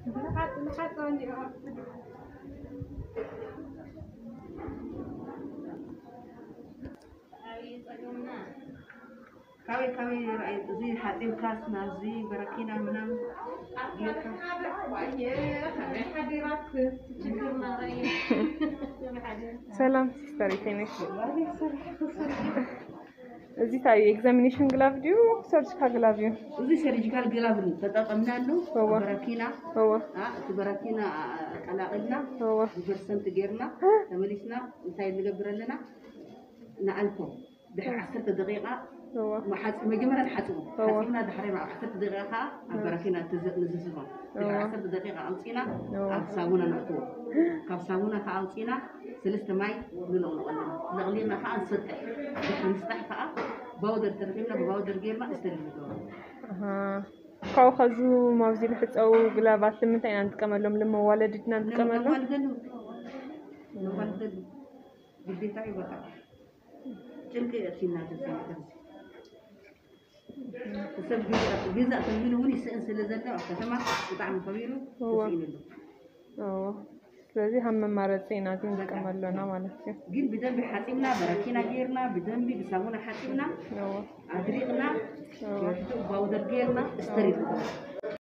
كاوي زي حاتم كاسنا زي بركينا منام سلام سيستري فينك زي تاي اكزامينيشن جلاف ديو سيرجيكال جلاف ديو زي سيرجيكال جلاف تطقمنا له بركينا هو بركينا قلاقلنا هو برسنت غيرنا تمليسنا انتي نغبر لنا نعلفو دحر 10 دقيقه هو مجمرا حسبنا دحر مع 10 دقيقه بركينا تززفا 10 دقيقه امسينا صابونه نحطو كاب صابونه كاوصينا ثلاثه ماي نغلينا كان سطح نستح باودر تركيبنا بباودر غيرنا استلمدو كاو خزو موزي لحصو غلابات لمنتاي نتقملهم لموالدتنا نتقملهم نوالدن بديتاي بقى جنكي اتينا تسمع تسب جزء تمينه وني سنسل زلنا ከተማ በጣም ከቢሩ ስለዚህ هم ማረጽና እንቀመለና ማለት ነው ግን በደንብ ሐጢምና በረኪና ጌርና በደንብ በሳሙና ሐጢምና አድሪቅና ባውደር ጌርና ስተሪል